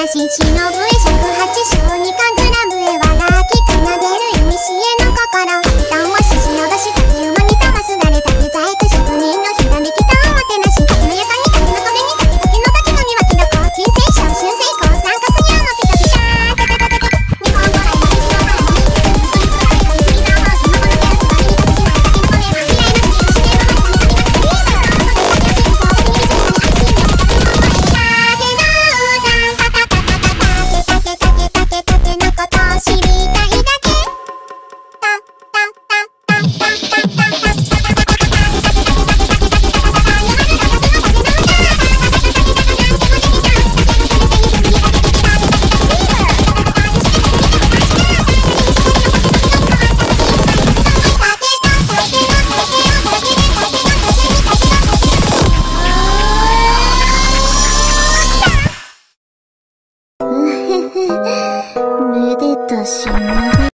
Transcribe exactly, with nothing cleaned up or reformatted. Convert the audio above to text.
し忍ぶへ尺八小二かグラブへわらき奏でる意味しえの心一旦は獅子を出したち馬に玉すだれたけ細工職人のひらめきたんはてなし竹のやかに竹の壁に竹竹の竹の庭木の高金星小春星光酸化すにゃのピカピカテテテテテ日本古来の石の花に結びつらい髪継ぎたんはその子の手をつまみに立ちまい竹の根は未来の次の試験の花に神々がリーダーの遊びがち人生に水に愛しみを竹の声めでたしめで